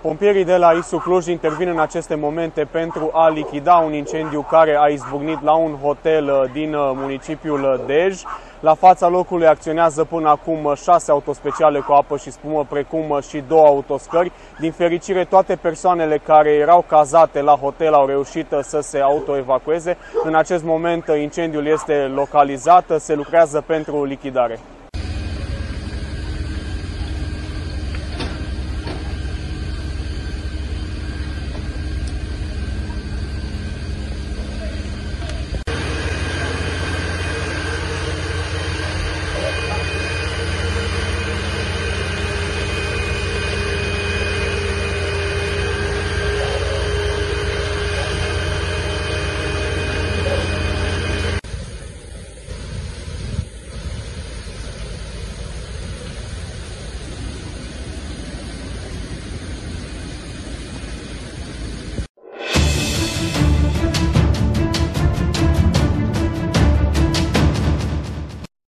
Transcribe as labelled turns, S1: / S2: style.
S1: Pompierii de la ISU Cluj intervin în aceste momente pentru a lichida un incendiu care a izbucnit la un hotel din municipiul Dej. La fața locului acționează până acum 6 autospeciale cu apă și spumă, precum și 2 autoscări. Din fericire, toate persoanele care erau cazate la hotel au reușit să se autoevacueze. În acest moment, incendiul este localizat, se lucrează pentru lichidare.